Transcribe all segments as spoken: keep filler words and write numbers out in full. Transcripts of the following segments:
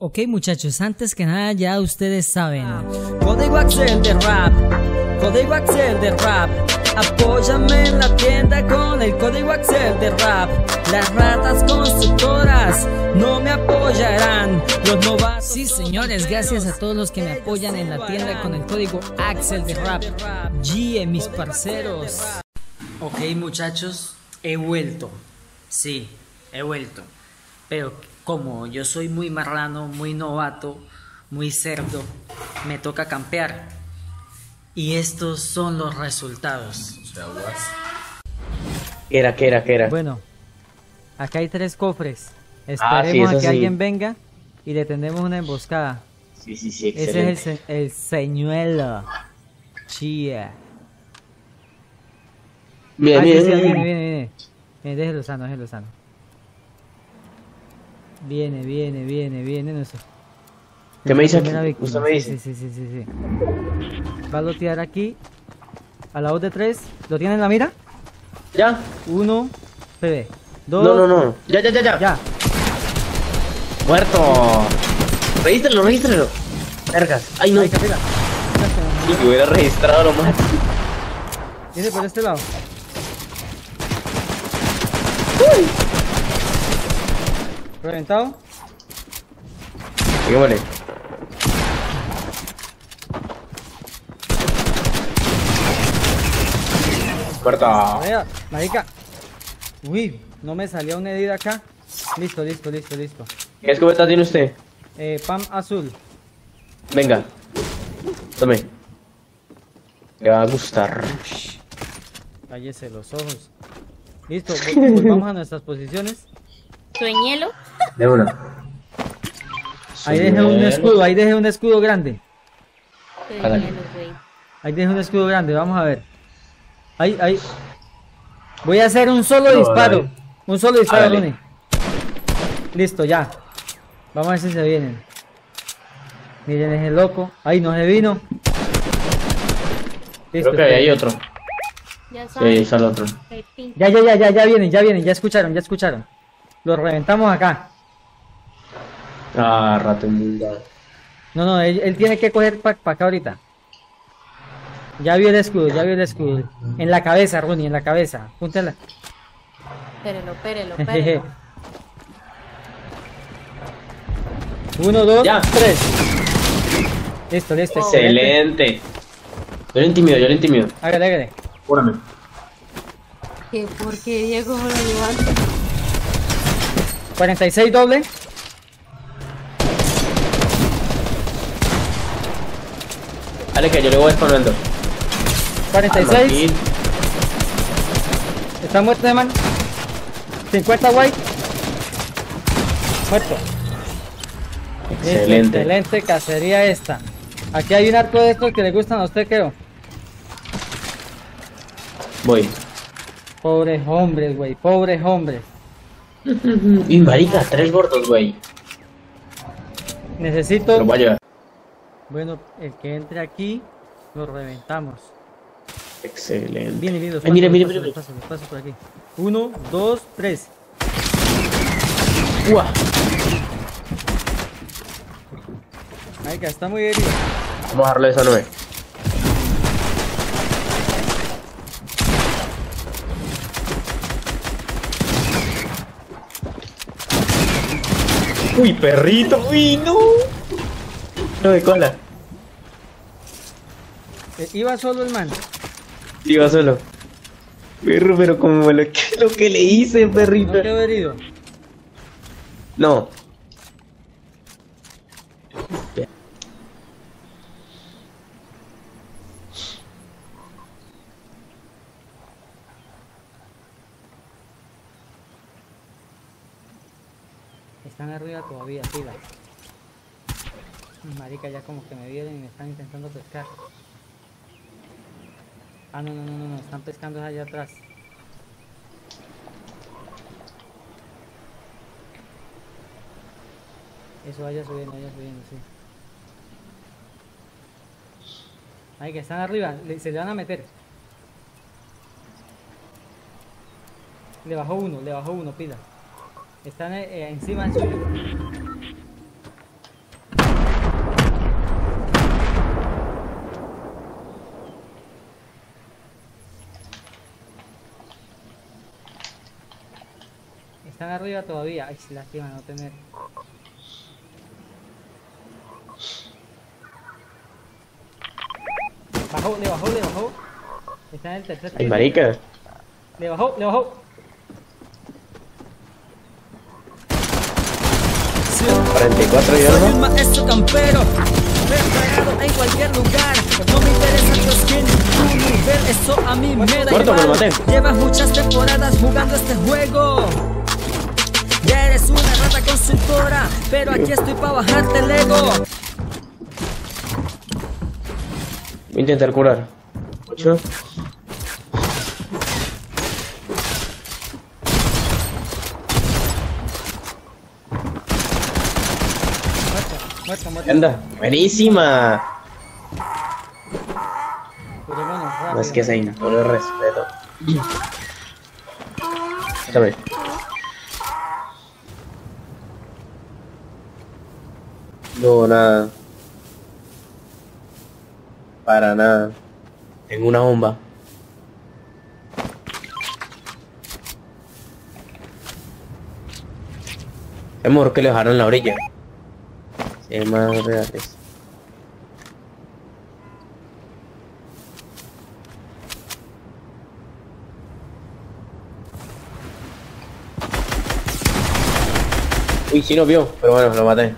Ok muchachos, antes que nada ya ustedes saben. Código Axel de Rap, Código Axel de Rap. Apóyame en la tienda con el Código Axel de Rap. Las ratas constructoras no me apoyarán. Los novatos. Sí señores, gracias a todos los que me apoyan en la tienda con el Código Axel de Rap. G, mis parceros. Ok muchachos, he vuelto. Sí, he vuelto. Pero como yo soy muy marrano, muy novato, muy cerdo, me toca campear. Y estos son los resultados. ¿Qué era, qué era, qué era? Bueno, acá hay tres cofres. Ah, sí, Esperemos eso a que sí. alguien venga y le tendemos una emboscada. Sí, sí, sí, Ese excelente. es el, se- el señuelo. Chía. Bien, Ah, sí, bien, sí, bien. viene, viene, viene. Viene, déjelo sano, déjelo sano. Viene, viene, viene, viene. No sé. ¿Qué me dice Primera aquí? víctima. Usted me Sí, dice. sí, sí, sí, sí, sí. Va a lotear aquí. A la voz de tres. ¿Lo tiene en la mira? ¿Ya? Uno. P. Dos. No, no, no. Ya, ya, ya, ya. Ya. Muerto. Regístralo, regístralo. Vergas. Ay, no. Ahí, capela. Si me hubiera registrado lo más. Viene por este lado. Reventado. Dígame. Muerto. Vea, marica. Uy, no me salía una herida acá. Listo, listo, listo, listo. ¿Qué escopeta tiene usted? Eh, Pam azul. Venga. Tome. Le va a gustar. Cállese los ojos. Listo, vol- volvamos a nuestras posiciones. Sueñelo. De una. Ahí dejé un escudo, ahí dejé un escudo grande. Sueñelo, güey. Ahí dejé un escudo grande, vamos a ver. Ahí, ahí. Voy a hacer un solo No, disparo. dale. Un solo disparo, Hágale. Luni. Listo, ya. Vamos a ver si se vienen. Miren ese loco. Ahí no se vino. Listo, Creo que ahí hay otro. Ya Sí, ahí sabes. está el otro. el pin- Ya, ya, ya, ya, ya vienen, ya vienen, ya escucharon, ya escucharon. Los reventamos acá. Ah, rato inmundado. No, no, él, él tiene que coger para acá ahorita. Ya vio el escudo, ya vio el escudo. En la cabeza, Ronnie, en la cabeza. Púntela. Espérelo, espérelo, Jeje. espérelo. Uno, dos, Ya. tres. Listo, listo. Excelente. Yo le intimido, yo le intimido. Hágale, hágale. Júrame. ¿Qué porquería como lo levanta? cuarenta y seis doble. Dale que yo le voy exponendo. cuarenta y seis. Está muerto de man. cincuenta white. Muerto. Listo, Excelente. excelente cacería esta. Aquí hay un arco de estos que le gustan a usted, creo. Voy. Pobres hombres, güey. Pobres hombres. Y marica, tres gordos, güey. Necesito. Lo voy a llevar. Bueno, el que entre aquí lo reventamos. Excelente. Viene, viene, los Ay, mire, paso, mire, los mire. paso, los paso, los paso por aquí. Uno, dos, tres. Uah. Ay, que está muy herido. Vamos a darle esa nueve. Uy, perrito, uy, no. No de cola. Eh, iba solo el man. Iba solo. Perro, pero como lo que, lo que le hice, No perrito. quedó herido. No. Están arriba todavía, pila. Marica, ya como que me vieron y me están intentando pescar. Ah, no, no, no, no, no, están pescando allá atrás. Eso vaya subiendo, vaya subiendo, sí. Ay, que están arriba, le- se le van a meter. Le bajó uno, le bajó uno, pila. Están eh, encima del suyo. están arriba todavía. Ay, se lástima no tener. Bajó, le bajó, le bajó. Está en el tercer piso. Ay, marica. Le bajó, le bajó. cuarenta y cuatro y Soy un algo. maestro campero, preparado en cualquier lugar. No me interesa tu skin, tu nivel, eso a mí me da Muerto, me lo igual. maté. Llevas muchas temporadas jugando este juego. Ya eres una rata consultora, pero aquí estoy para bajarte el ego. Voy a intentar curar. ¿Ocho? Muerto, muerto. Anda. Buenísima. Curémonos No rápido. es que se impone respeto. Échame. No, nada. Para nada. Tengo una bomba. Es mejor que le dejaron en la orilla. Sí, es más reales. Uy, sí nos vio, pero bueno, lo maté.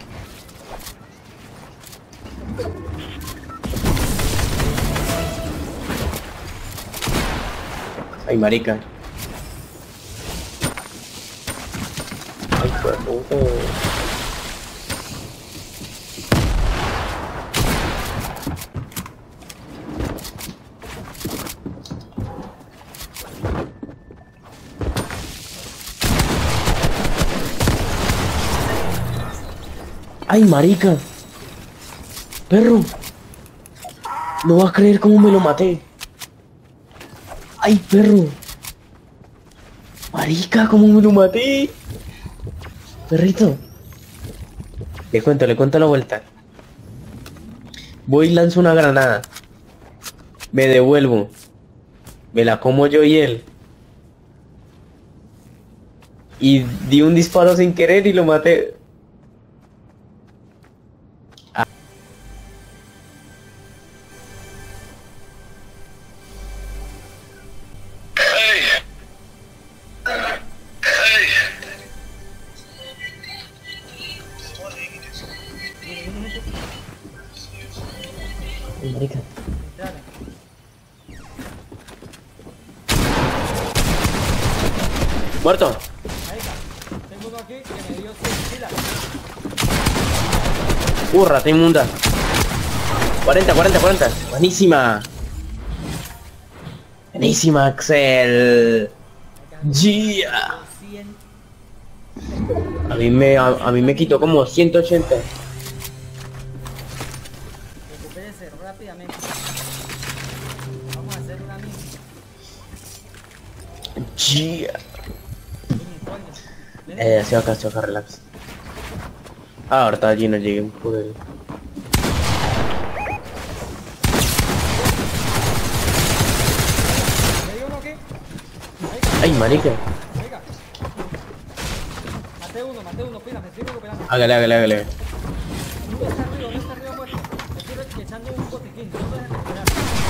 Ay, marica. Ay, pues, puta. Ay, marica. Perro. No vas a creer cómo me lo maté. Ay, perro. Marica, cómo me lo maté. Perrito. Le cuento, le cuento la vuelta. Voy y lanzo una granada. Me devuelvo. Me la como yo y él. Y di un disparo sin querer y lo maté. Ay, marica. Muerto. Tengo uno aquí que me dio seis pilas. Uh, rata inmunda. cuarenta, cuarenta, cuarenta. Buenísima. Buenísima, Axel. Yeah. A mí me, a, a mí me quitó como ciento ochenta. Recupérese rápidamente. Vamos a hacer una misma. Yeah. Eh, se va acá, se va acá, relax. Ah, ahorita allí no llegué un poder. Ay, marica. Maté uno, maté uno, pila, me estoy recuperando. Hágale, hágale, hágale. Uno está arriba, uno está arriba muerto. Me estoy echando un botiquín, no me dejes recuperar.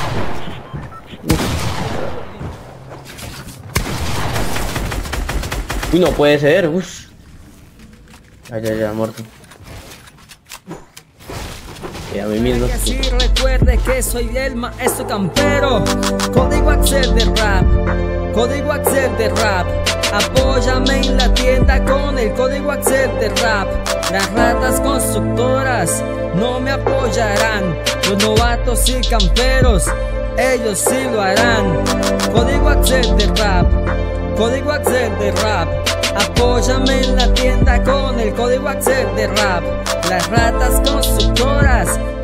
Uy, no puede ser, uff. Ay, ya, ya, muerto. Y a mí mismo. Que así recuerde que soy el maestro campero. Código Axel de rap. Código Axel de rap. Apóyame en la tienda con el código Axel de rap. Las ratas constructoras no me apoyarán. Los novatos y camperos, ellos sí lo harán. Código Axel de rap. Código Axel de rap. Apóyame en la tienda con el código Axel de rap. Las ratas constructoras